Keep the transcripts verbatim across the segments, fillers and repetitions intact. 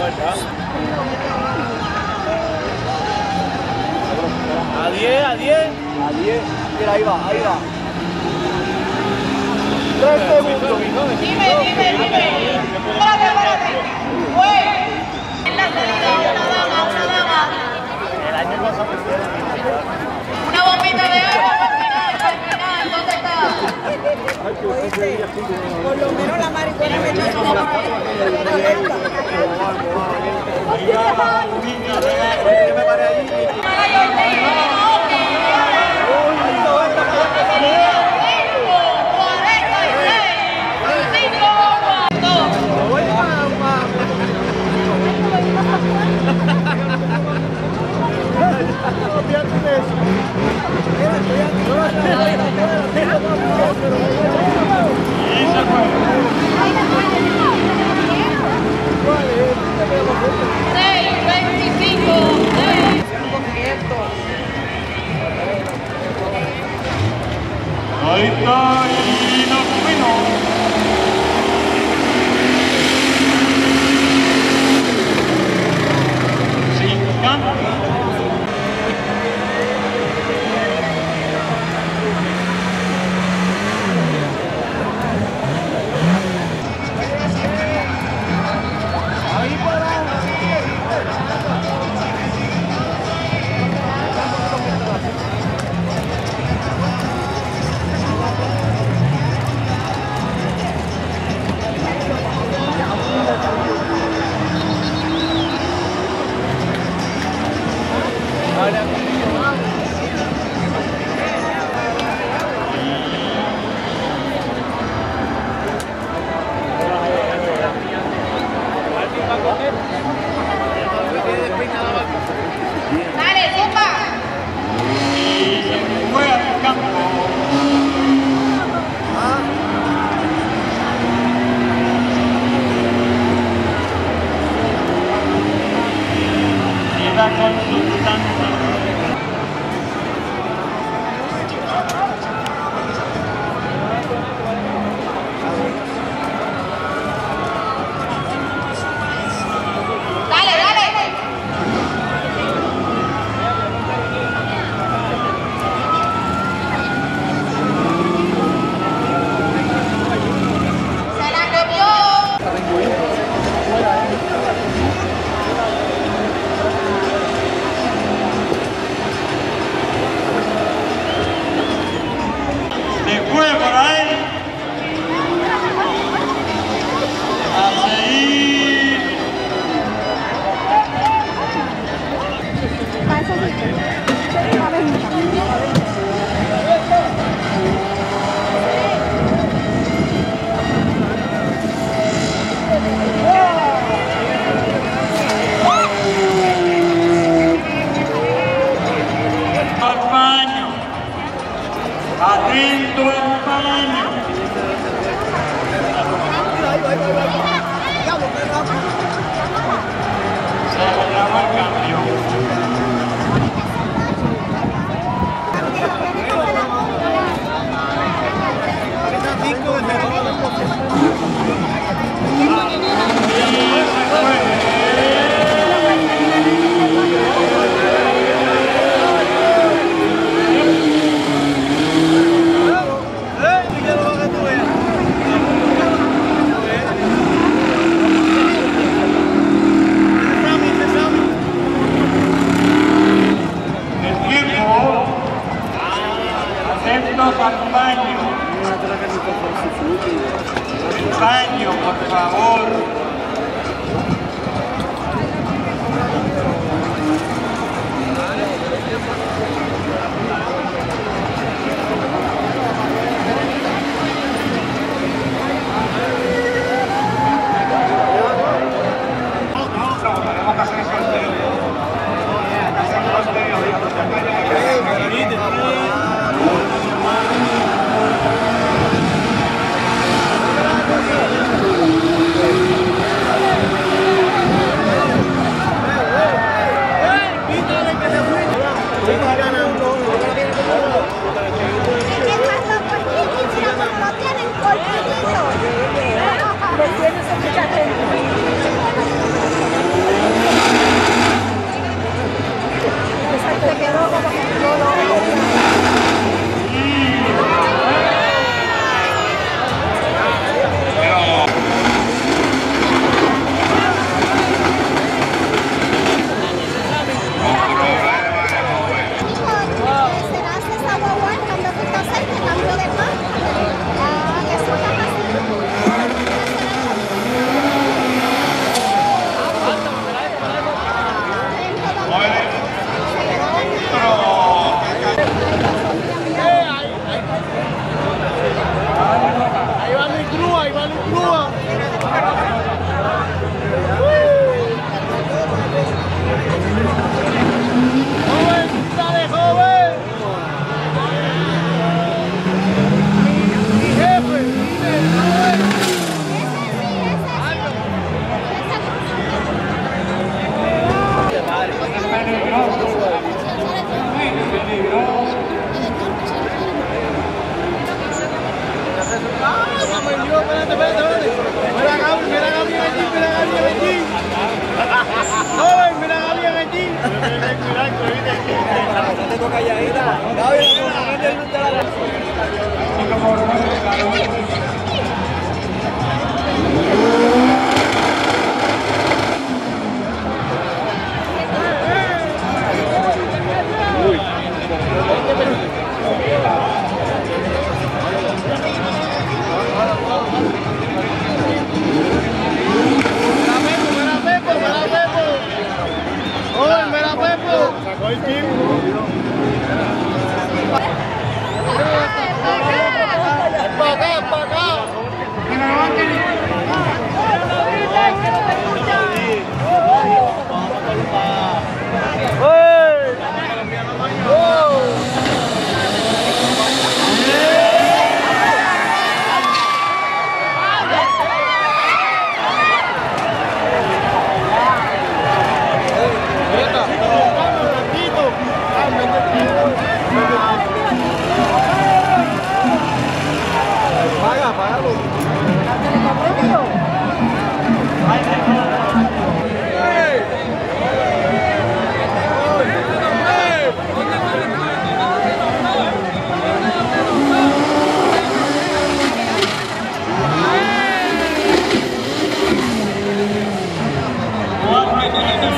A diez, a diez. A diez. Mira, ahí va, ahí va. Tres segundos. Dime, dime, dime. Espérate, espérate. Fue en la salida una dama, una dama. El año pasado. Una bombita de agua para el final, para el final. ¿Dónde está? Oíste, por lo menos la marihuana me echó una Me paré ahí. seis, veinticinco, Ahí está, y nos fuimos. Sin cambio. dale, zumba. Y se fue al campo. Queda con su tanto. Dale, dale. Se la comió.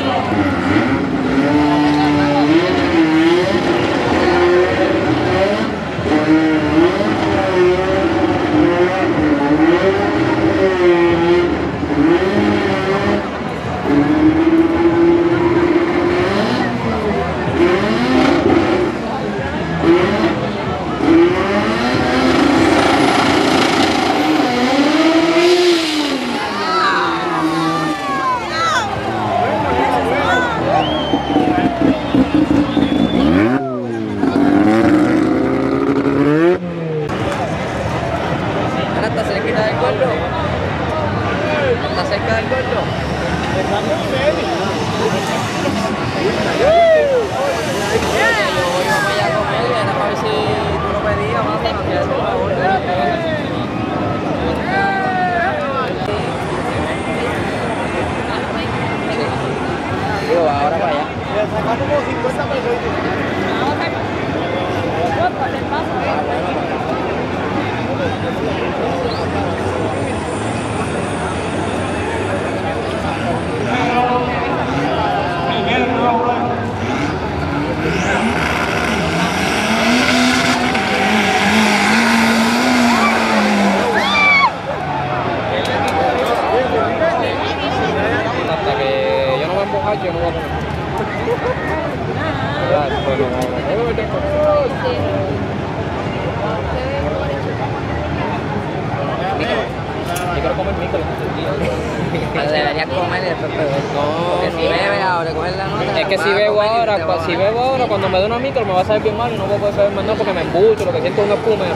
Deberías comer y después beber. Porque si bebe ahora, coger la nota. Es que si bebo ahora, cua- si bebo ahora, cuando me dé una micro me va a salir bien mal y no voy a poder beber más nada porque me embucho, lo que siento es un espumero.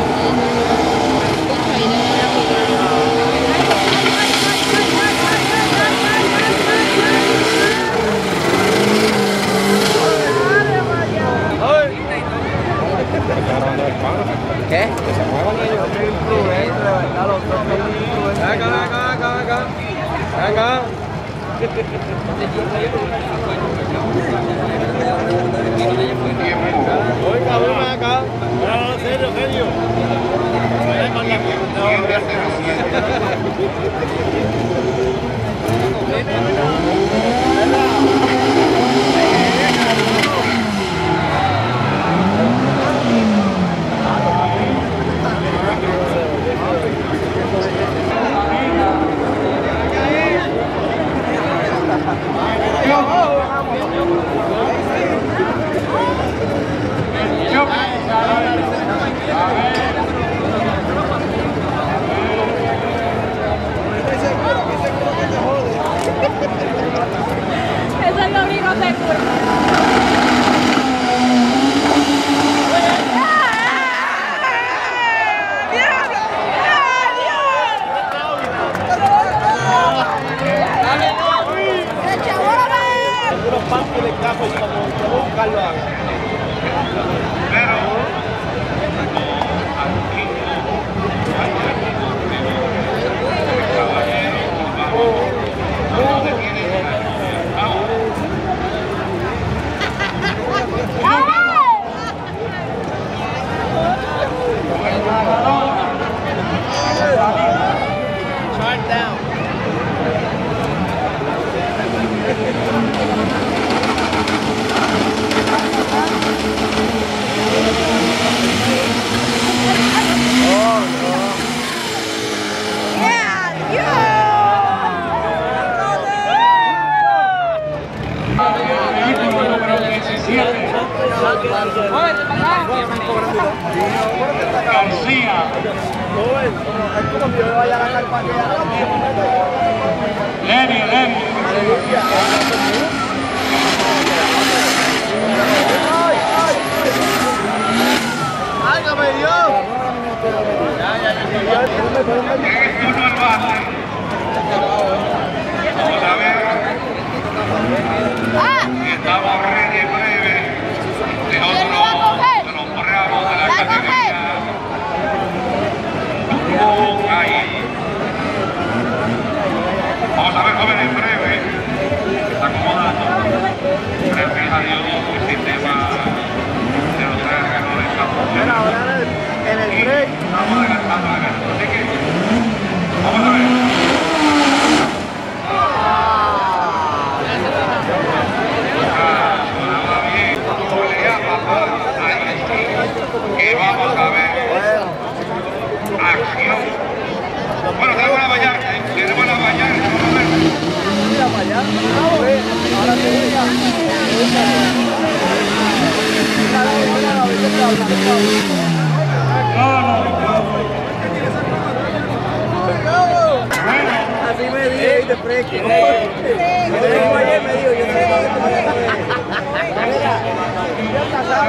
¿Qué? Que se muevan ellos. Acá, acá, acá, acá. Acá. Oiga, ven acá. No, en serio, genio. Ven con la- Eso es lo único seguro. Algunos parques de campo como como un Carlos. Shut down. García. Es como si yo vaya a la carpa que Lenny, Lenny. ¡Álgame Dios! En el turno al base. Vamos a ver. Estamos ready en breve. De otro, de los correamos de la categoría. Duro ahí. Vamos a ver, jóvenes, en breve. Está acomodando. Gracias a Dios, el sistema de los tres ganadores está Mira, ahora en el, en el break. Estamos adelantando la gana. Así que, vamos a ver. Así me dijo, y te fresque. Yo tengo ayer, me dijo, yo sé que tú me Mira, yo casado.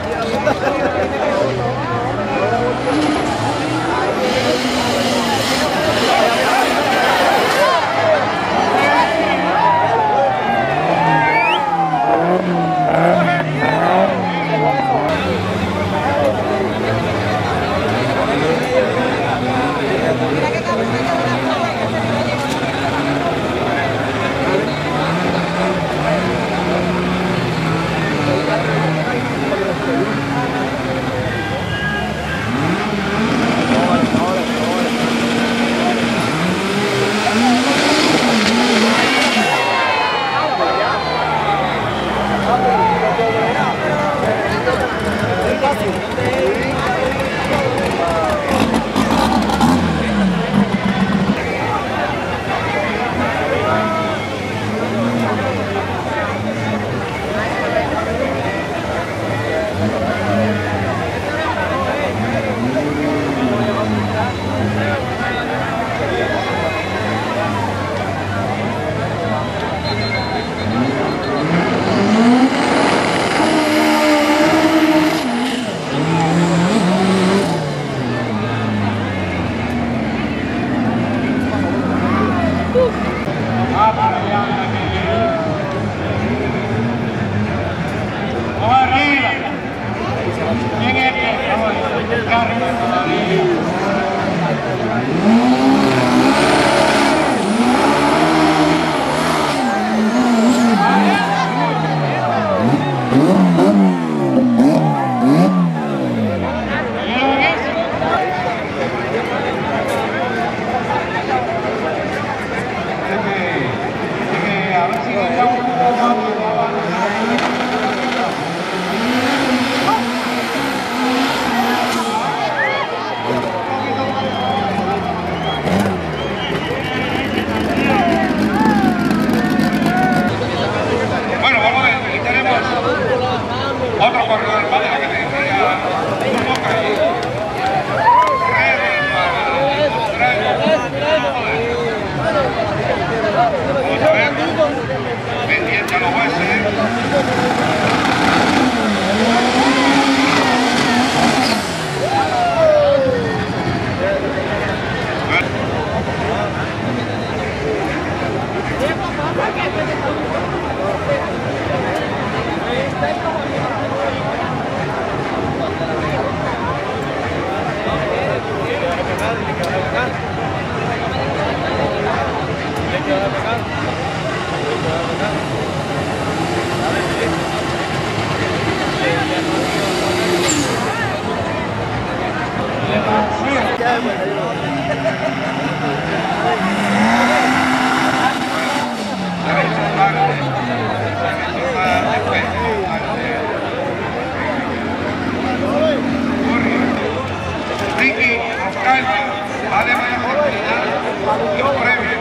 Ricky Oscar va de mayor oportunidad los premios.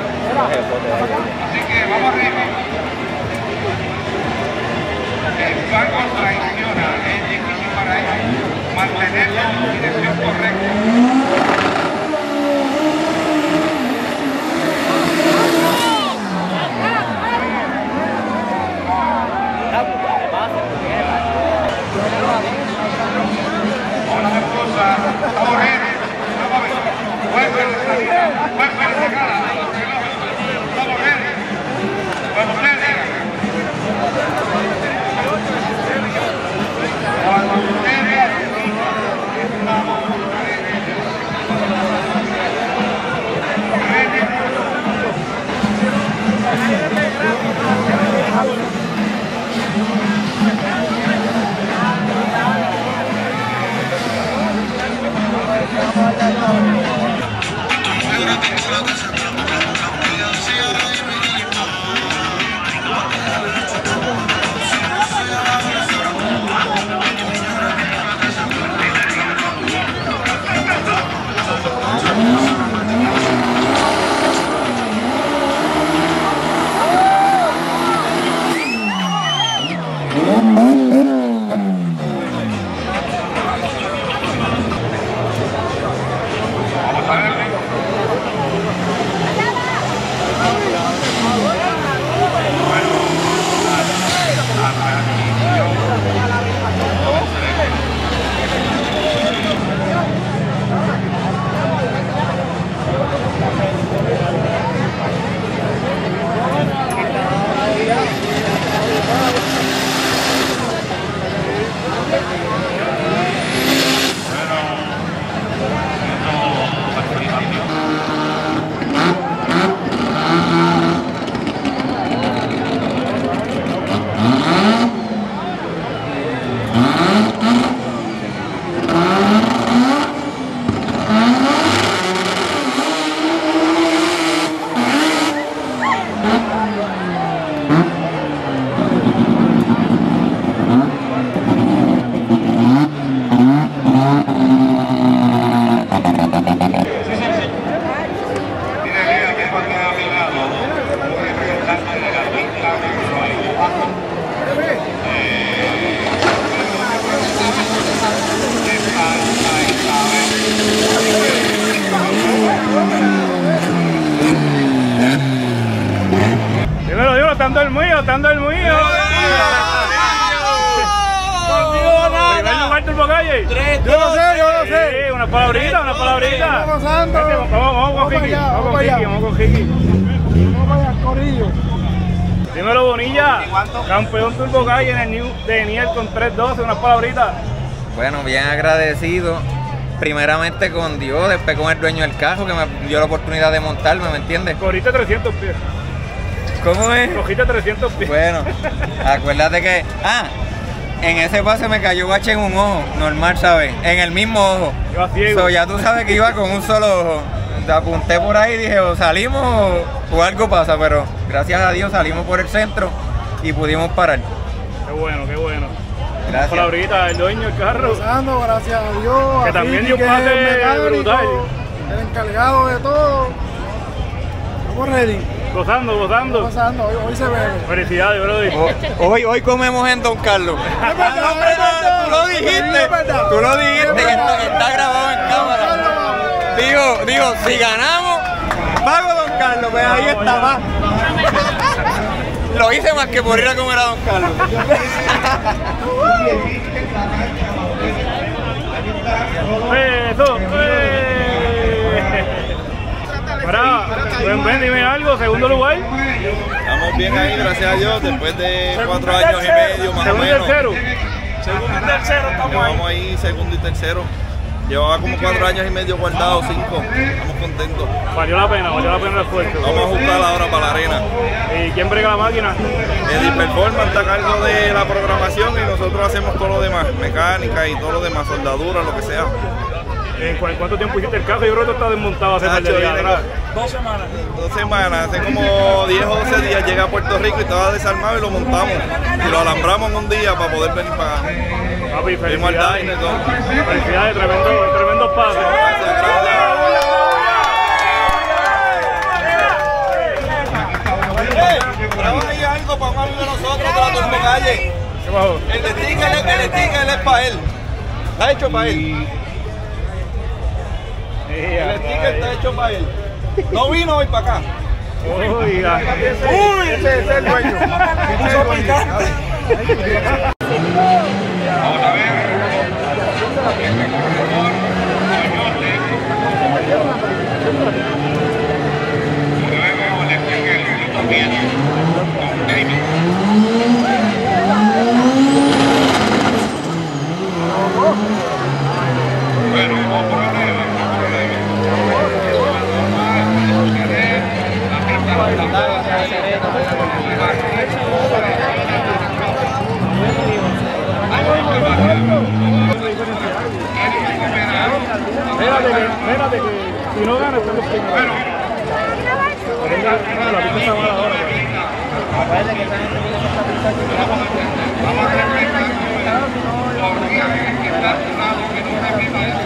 Así que vamos arriba. El barco traiciona, es difícil para ellos mantener la dirección correcta. Una cosa, correr, vamos a ver, vuelve de salida, vuelve de llegada, vamos a ver, cuando ustedes, cuando ustedes, están dormidos, están dormidos. Primer lugar Turbo Calle. Yo lo sé, yo lo sé. Sí, una palabrita, una palabrita. Vamos, Santo. Vamos, vamos con Jiki, vamos con Jiki, vamos con Jiki. Vamos allá, corillo. Dímelo, Bonilla. Campeón Turbo Calle en el New de Niel con tres doce, unas palabritas. Bueno, bien agradecido. Primeramente con Dios, después con el dueño del carro que me dio la oportunidad de montarme, ¿me entiendes? Corriste trescientos pies. ¿Cómo es? Cogiste trescientos pies. Bueno, acuérdate que... Ah, en ese pase me cayó bache en un ojo, normal, ¿sabes? En el mismo ojo. Iba ciego. So, ya tú sabes que iba con un solo ojo. Te apunté por ahí y dije, o salimos o, o algo pasa, pero gracias a Dios salimos por el centro y pudimos parar. Qué bueno, qué bueno. Gracias. Palabrita, el dueño del carro. Pasando, gracias a Dios. Que a también Ricky, dio un que es pase el mecánico, brutal. el encargado de todo. Estamos ready. Gozando, gozando. Pasando, hoy, hoy se ve. Felicidades, brother. O- hoy, hoy comemos en Don Carlos. Es verdad, es verdad. Tú lo dijiste, Es verdad. tú lo dijiste, que está, está grabado en Carlos, cámara. vamos. Digo, digo, si ganamos, pago Don Carlos, pues ahí está más. Lo hice más que por ir a comer a Don Carlos. Eso. Ahora, ven, ven, dime algo, segundo lugar. Estamos bien ahí, gracias a Dios, después de cuatro años y medio más o Segundo y menos. tercero. Segundo y tercero estamos ahí. Llevamos ahí segundo y tercero. Llevaba como cuatro años y medio guardado, cinco. Estamos contentos. Valió la pena, valió la pena el esfuerzo. Vamos a buscar ahora para la arena. ¿Y quién brega la máquina? El Performance está a cargo de la programación y nosotros hacemos todo lo demás, mecánica y todo lo demás, soldadura, lo que sea. ¿En cu- cuánto tiempo hiciste el carro? Yo creo que está desmontado hace par de Nacho, días viene atrás. con- Dos semanas. Dos semanas, hace como diez o doce días llega a Puerto Rico y estaba desarmado y lo montamos. Y lo alambramos en un día para poder venir para acá. Papi, Fuimos al felicidades. Diner y todo. Felicidades, tremendo, tremendo paso. Gracias, gracias. Trabaja ahí algo para un amigo de nosotros, de la Turbo Calle. ¿Qué pasó? El sticker, el sticker es para él. Está hecho para él. El sticker está hecho para él. No vino hoy para acá. Oiga. Uy, ese es el dueño. Ese es el dueño. Vamos a ver. El mejor coyote. Y luego le sigue el minuto diez con David. Bueno, vamos por arriba. Espérate que, espérate que si no ganas estamos primero. Venga, la pista está mala ahora. Vamos a refrescar por viaje que está sonado que no repita eso.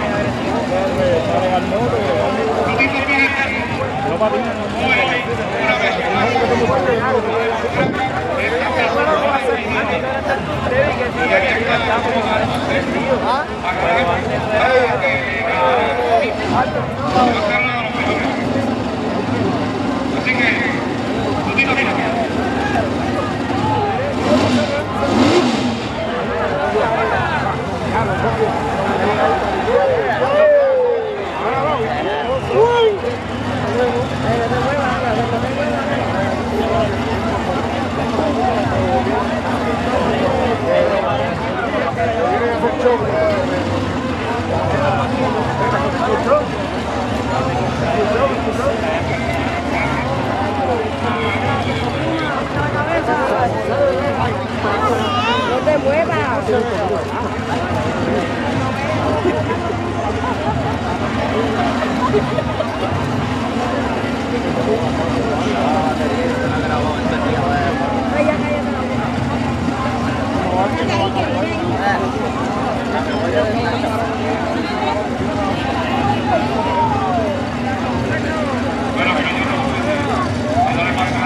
Todito viene No patina. hoy, una vez así que, todito viene. No te muevas.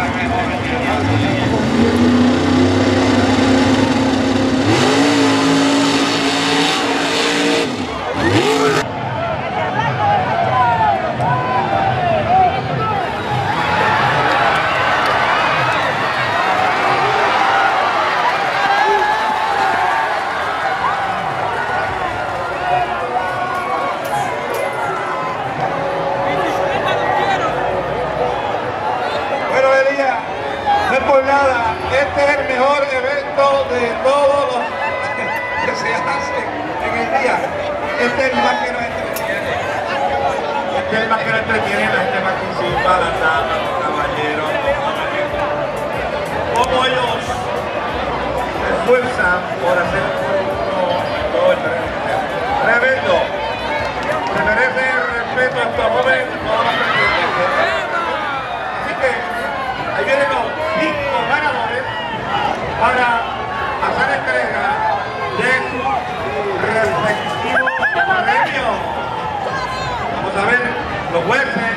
Bueno, Este es el mejor evento de todos los que se hacen en el día. Este es el más que nos entretiene. Este es el más que nos entretiene, la gente participa, las damas, los caballeros. Cómo ellos se esfuerzan por hacer todo el tremendo. Se merece el respeto a estos jóvenes de todas las personas. Así que ahí vienen los cinco ganadores para hacer entrega de su respectivo premio. Vamos a ver los jueces.